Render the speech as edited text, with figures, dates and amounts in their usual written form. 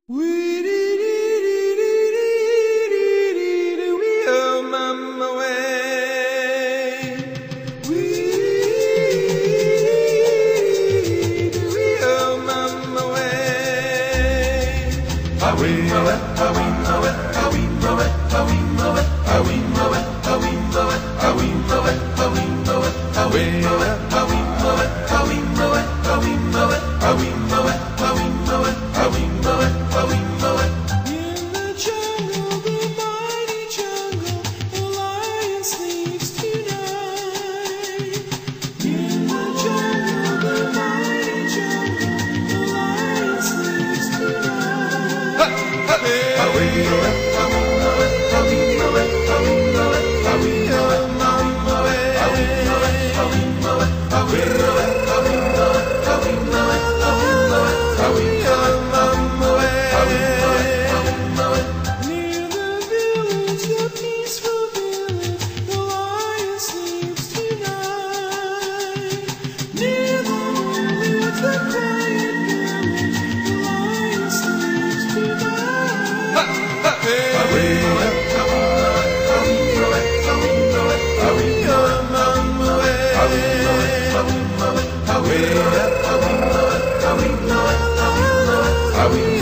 Oh, mama way. Oh, mama way. In the jungle, the mighty jungle, the lion sleeps tonight. In the jungle, the mighty jungle, the lion sleeps tonight. Near the village, the peaceful village, the lion sleeps tonight. Near the village, the quiet village, the lion sleeps tonight.